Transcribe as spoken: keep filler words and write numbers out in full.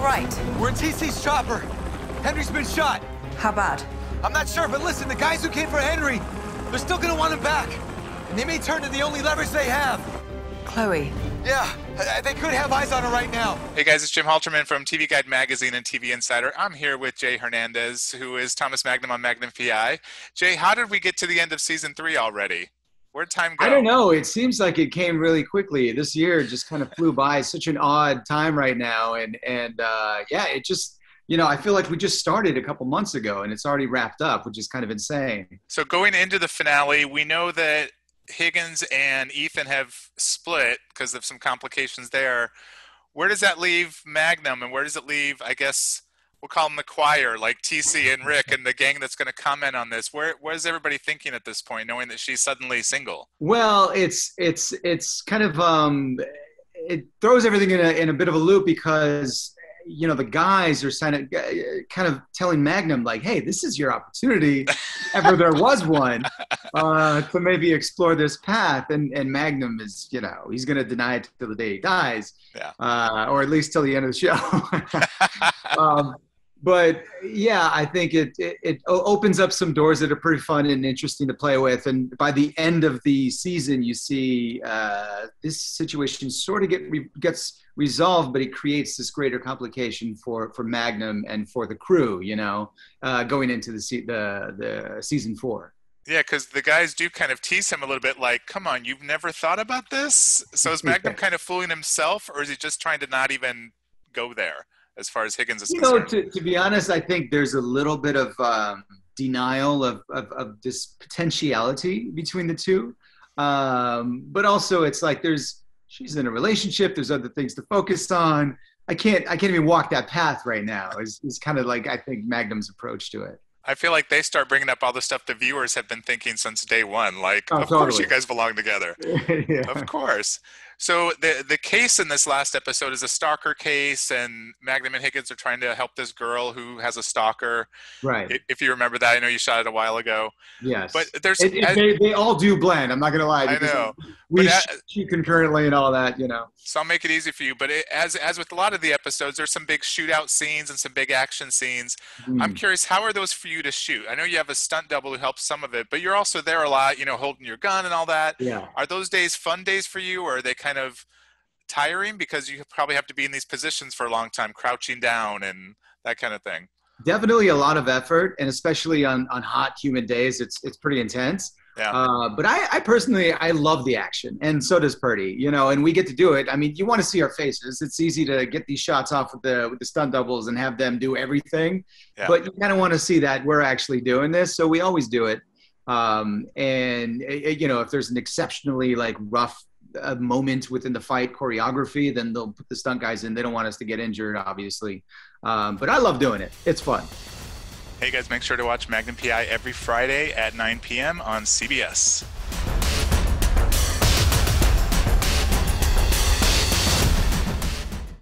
right? We're in T C's chopper. Henry's been shot. How bad? I'm not sure, but listen, the guys who came for Henry, they're still gonna want him back. And they may turn to the only leverage they have. Chloe. Yeah, uh, they could have eyes on her right now. Hey guys, it's Jim Halterman from T V Guide Magazine and T V Insider. I'm here with Jay Hernandez, who is Thomas Magnum on Magnum P I. Jay, how did we get to the end of season three already? Where'd time go? I don't know. It seems like it came really quickly. This year just kind of flew by. It's such an odd time right now. And, and uh, yeah, it just, you know, I feel like we just started a couple months ago and it's already wrapped up, which is kind of insane. So going into the finale, we know that Higgins and Ethan have split because of some complications there. Where does that leave Magnum, and where does it leave, I guess, we'll call them the choir, like T C and Rick and the gang that's going to comment on this? Where Where is everybody thinking at this point, knowing that she's suddenly single? Well, it's it's it's kind of um, it throws everything in a in a bit of a loop because, you know, the guys are kind of kind of telling Magnum like, hey, this is your opportunity, if ever there was one, uh, to maybe explore this path. And and Magnum is, you know, he's going to deny it till the day he dies, yeah, uh, or at least till the end of the show. um, But yeah, I think it, it it opens up some doors that are pretty fun and interesting to play with. And by the end of the season, you see uh, this situation sort of get re- gets resolved, but it creates this greater complication for, for Magnum and for the crew, you know, uh, going into the se- the the season four. Yeah, because the guys do kind of tease him a little bit, like, "Come on, you've never thought about this?" So is Magnum kind of fooling himself, or is he just trying to not even go there? As far as Higgins is you concerned? know, to, to be honest, I think there's a little bit of um, denial of, of, of this potentiality between the two. Um, but also it's like there's, she's in a relationship. There's other things to focus on. I can't, I can't even walk that path right now is, is kind of like, I think Magnum's approach to it. I feel like they start bringing up all the stuff the viewers have been thinking since day one. Like, oh, of totally. course you guys belong together. Yeah. Of course. So the the case in this last episode is a stalker case, and Magnum and Higgins are trying to help this girl who has a stalker. Right. If you remember that, I know you shot it a while ago. Yes. But there's it, it, as, they, they all do blend. I'm not going to lie. I know. We but shoot concurrently and all that, you know. So I'll make it easy for you. But it, as as with a lot of the episodes, there's some big shootout scenes and some big action scenes. Mm. I'm curious, how are those for you to shoot? I know you have a stunt double who helps some of it, but you're also there a lot, you know, holding your gun and all that. Yeah. Are those days fun days for you, or are they kind of tiring because you probably have to be in these positions for a long time, crouching down and that kind of thing? Definitely a lot of effort, and especially on, on hot, humid days, it's it's pretty intense. Yeah. Uh, but I, I personally, I love the action, and so does Purdy, you know, and we get to do it. I mean, you want to see our faces. It's easy to get these shots off with the with the stunt doubles and have them do everything, yeah. But you kind of want to see that we're actually doing this, so we always do it. Um, and, you know, if there's an exceptionally, like, rough a moment within the fight choreography, then they'll put the stunt guys in. They don't want us to get injured, obviously. Um, but I love doing it. It's fun. Hey guys, make sure to watch Magnum P I every Friday at nine p.m. on C B S.